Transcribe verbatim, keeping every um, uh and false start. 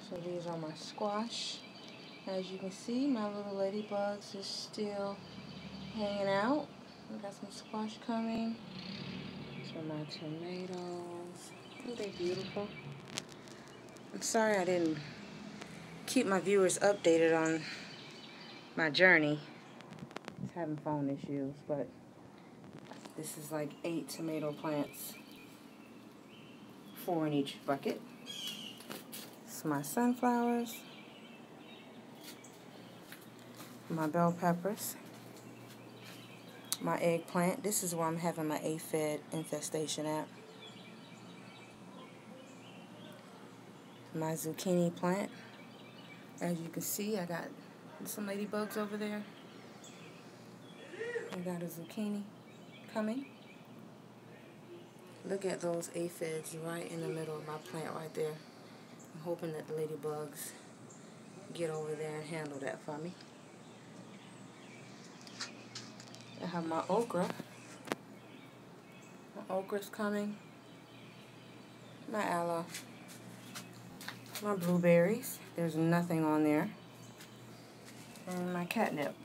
So these are my squash. As you can see, my little ladybugs is still hanging out. I got some squash coming. These are my tomatoes. Aren't they beautiful? I'm sorry I didn't keep my viewers updated on my journey. It's having phone issues, but this is like eight tomato plants, four in each bucket. This is my sunflowers, my bell peppers, my eggplant. This is where I'm having my aphid infestation at. My zucchini plant. As you can see, I got some ladybugs over there. I got a zucchini coming. Look at those aphids right in the middle of my plant right there. I'm hoping that the ladybugs get over there and handle that for me. I have my okra. My okra's coming. My aloe. My blueberries. There's nothing on there. And my catnip.